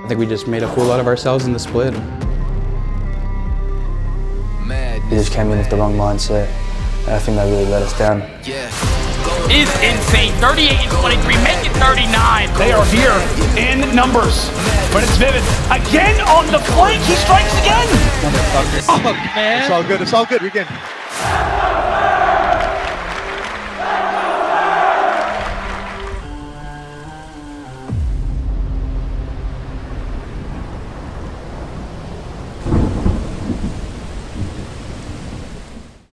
I think we just made a fool out of ourselves in the split. We just came in with the wrong mindset, and I think that really let us down. Is insane. 38 and 23, make it 39. They are here in numbers, but it's Vivid. Again on the flank, he strikes again! Oh, man. It's all good, we can.